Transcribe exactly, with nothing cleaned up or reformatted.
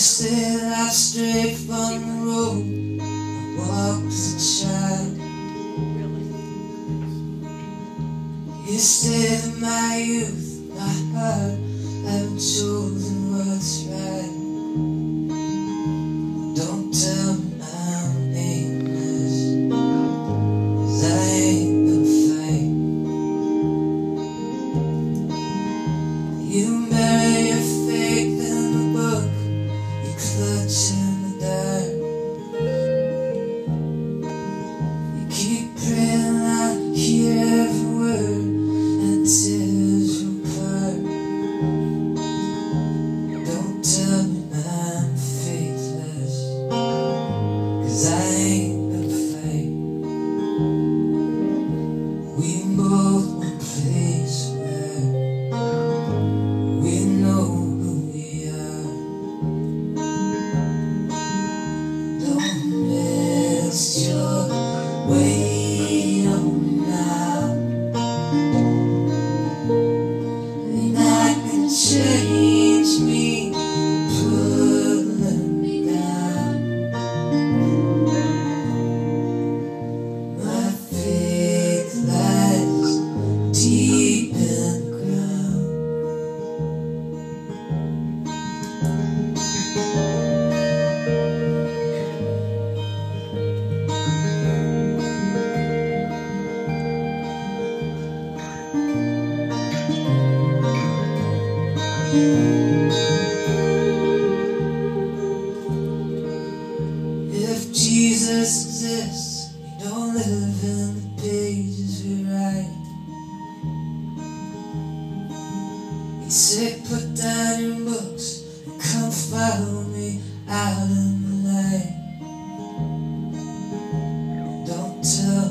say life straight from the road I walked as a child. You say that my youth, my heart, haven't chosen what's right. Don't tell me I'm aimless, 'cause I ain't gonna fight. You bury your faith in the book, you clutch in the dark. You keep praying I hear every word and tears you apart. Don't tell me I'm faithless, 'cause I ain't gonna fight. We both want a place where we know who we are. Don't waste your weight on me now. Ain't not gonna change me, pulling me down. My faith lies deep in the ground. If Jesus exists, he don't live in the pages we write. He'd say, put down your books and come follow me out in the night. Don't tell